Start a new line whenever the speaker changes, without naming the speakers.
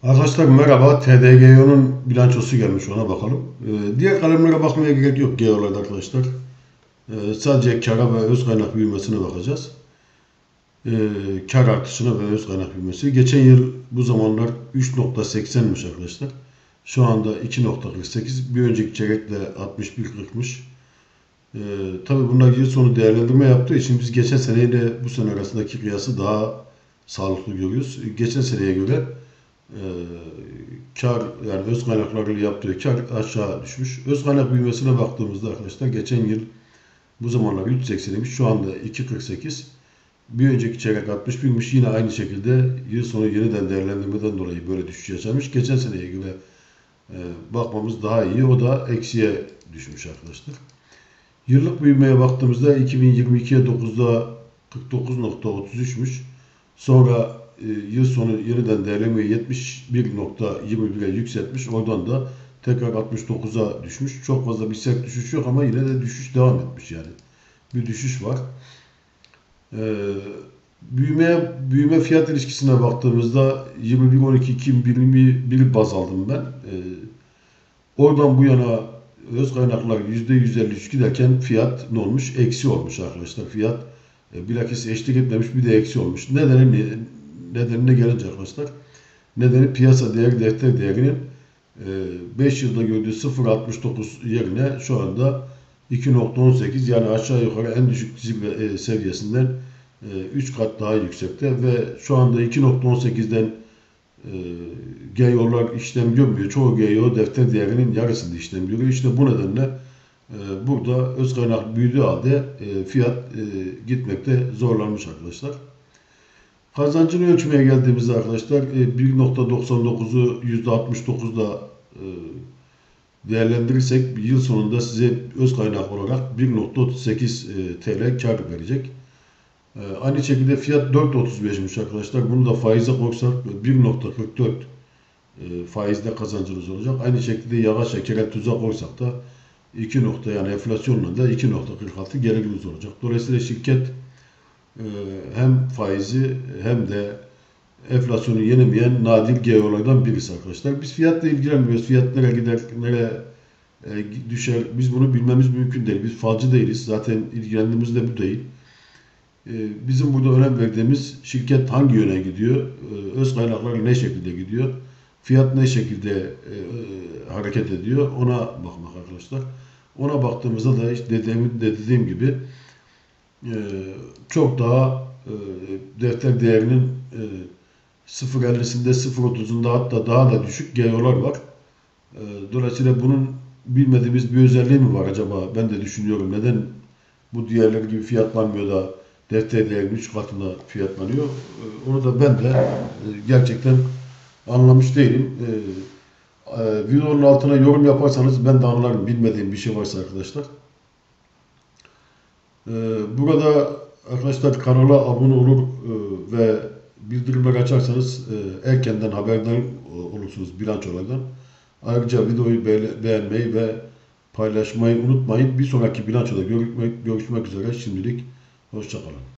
Arkadaşlar merhaba. TDGO'nun bilançosu gelmiş, ona bakalım. Diğer kalemlere bakmaya gerek yok GEO'larda arkadaşlar. Sadece kara ve öz kaynak büyümesine bakacağız. Kar artışına ve öz kaynak büyümesi. Geçen yıl bu zamanlar 3.80'miş arkadaşlar. Şu anda 2.48. Bir önceki çeyrekle 61.40'mış. Tabii bunlar yıl sonu değerlendirme yaptığı için biz geçen seneyle bu sene arasındaki kıyası daha sağlıklı görüyoruz. Geçen seneye göre e, kar, yani öz kaynaklarıyla yaptığı kar aşağı düşmüş. Öz kaynak büyümesine baktığımızda arkadaşlar geçen yıl bu zamanlar 3.80'miş, şu anda 2.48. Bir önceki çeyrek 61'miş. Yine aynı şekilde yıl sonu yeniden değerlendirmeden dolayı böyle düşüş yaşamış. Geçen seneye göre bakmamız daha iyi. O da eksiye düşmüş arkadaşlar. Yıllık büyümeye baktığımızda 2022'ye 9'da 49.33'müş. Sonra yıl sonu yeniden değerlemeyi 71.21'e yükseltmiş. Oradan da tekrar 69'a düşmüş. Çok fazla bir sert düşüş yok ama yine de düşüş devam etmiş yani. Bir düşüş var. Büyüme fiyat ilişkisine baktığımızda 21-12-2021 baz aldım ben. Oradan bu yana öz kaynaklar %153 giderken fiyat ne olmuş? Eksi olmuş arkadaşlar. Fiyat bilakis eşlik etmemiş, bir de eksi olmuş. Nedenine gelince arkadaşlar, nedeni piyasa değeri, defter değerinin 5 yılda gördüğü 0.69 yerine şu anda 2.18, yani aşağı yukarı en düşük seviyesinden 3 kat daha yüksekte ve şu anda 2.18'den GEO'lar işlem görmüyor. Çoğu GEO defter değerinin yarısında işlem görüyor. İşte bu nedenle burada öz kaynak büyüdüğü halde fiyat gitmekte zorlanmış arkadaşlar. Kazancını ölçmeye geldiğimizde arkadaşlar 1.99'u %69'da değerlendirirsek yıl sonunda size öz kaynak olarak 1.38 TL kar verecek. Aynı şekilde fiyat 4.35'miş arkadaşlar. Bunu da faize koysak 1.44 faizde kazancınız olacak. Aynı şekilde yağ, şekere, tuza koysak da 2 nokta, yani enflasyonla da 2.46 geliriniz olacak. Dolayısıyla şirket hem faizi hem de enflasyonu yenemeyen nadir GEO'lardan birisi arkadaşlar. Biz fiyatla ilgilenmiyoruz. Fiyat nereye gider, nereye düşer, biz bunu bilmemiz mümkün değil. Biz falcı değiliz. Zaten ilgilendiğimiz de bu değil. Bizim burada önem verdiğimiz şirket hangi yöne gidiyor, öz kaynakları ne şekilde gidiyor, fiyat ne şekilde hareket ediyor, ona bakmak arkadaşlar. Ona baktığımızda da işte dediğim gibi çok daha defter değerinin 0.50'sinde 0.30'unda hatta daha da düşük GEO'lar var. Dolayısıyla bunun bilmediğimiz bir özelliği mi var acaba? Ben de düşünüyorum. Neden bu diğerleri gibi fiyatlanmıyor da defter değerinin 3 katında fiyatlanıyor? Onu da ben de gerçekten anlamış değilim. Videonun altına yorum yaparsanız ben de anlarım, bilmediğim bir şey varsa arkadaşlar. Burada arkadaşlar kanala abone olur ve bildirimleri açarsanız erkenden haberdar olursunuz bilançolardan. Ayrıca videoyu beğenmeyi ve paylaşmayı unutmayın. Bir sonraki bilançoda görüşmek üzere. Şimdilik hoşça kalın.